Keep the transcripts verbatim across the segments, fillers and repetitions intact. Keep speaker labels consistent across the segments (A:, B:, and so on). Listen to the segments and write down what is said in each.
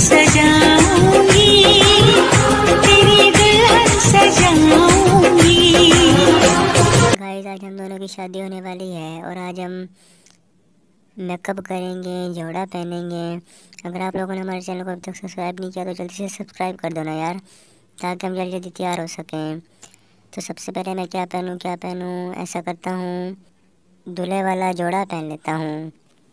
A: सजाऊंगी, तेरी दुल्हन सजाऊंगी।
B: गाइस आज हम दोनों की शादी होने वाली है और आज हम मेकअप करेंगे, जोड़ा पहनेंगे। अगर आप लोगों ने हमारे चैनल को अभी तक सब्सक्राइब नहीं किया तो जल्दी से सब्सक्राइब कर दो ना यार, ताकि हम जल्दी जल्दी तैयार हो सकें। तो सबसे पहले मैं क्या पहनूं क्या पहनूं ऐसा करता हूँ, दूल्हे वाला जोड़ा पहन लेता हूँ।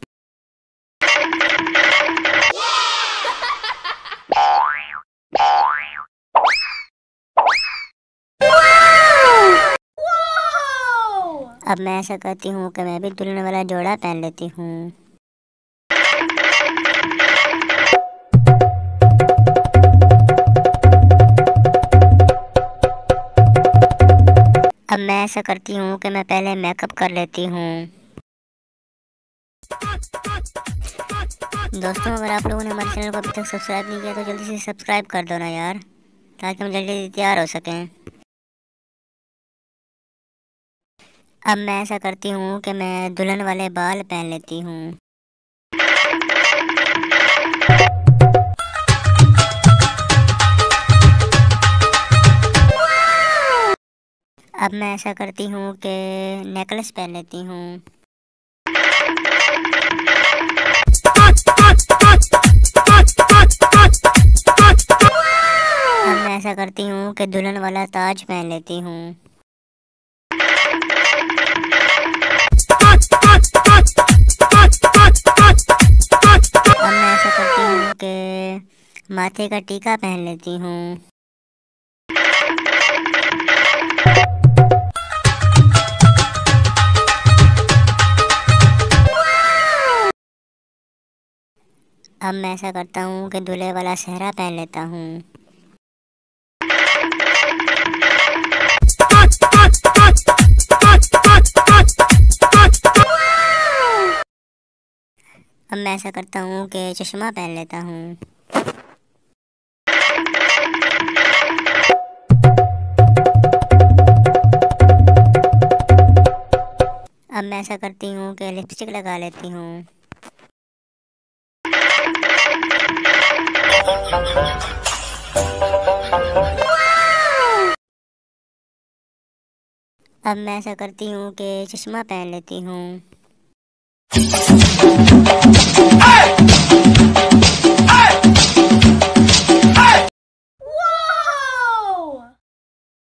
B: अब मैं ऐसा करती हूँ कि मैं भी दुल्हन वाला जोड़ा पहन लेती हूँ। अब मैं ऐसा करती हूँ कि मैं पहले मेकअप कर लेती हूँ। दोस्तों अगर आप लोगों ने हमारे चैनल को अभी तक सब्सक्राइब नहीं किया तो जल्दी से सब्सक्राइब कर दो ना यार, ताकि हम जल्दी जल्दी तैयार हो सकें। अब मैं ऐसा करती हूँ कि मैं दुल्हन वाले बाल पहन लेती हूँ। अब मैं ऐसा करती हूँ कि नेकलेस पहन लेती हूँ। अब मैं ऐसा करती हूँ कि दुल्हन वाला ताज पहन लेती हूँ। अब मैं ऐसा करती हूँ कि माथे का टीका पहन लेती हूँ। अब मैं ऐसा करता हूँ कि दूल्हे वाला सेहरा पहन लेता हूँ। अब मैं ऐसा करता हूँ कि चश्मा पहन लेता हूँ। अब मैं ऐसा करती हूँ कि लिपस्टिक लगा लेती हूँ। अब मैं ऐसा करती हूँ कि चश्मा पहन लेती हूँ।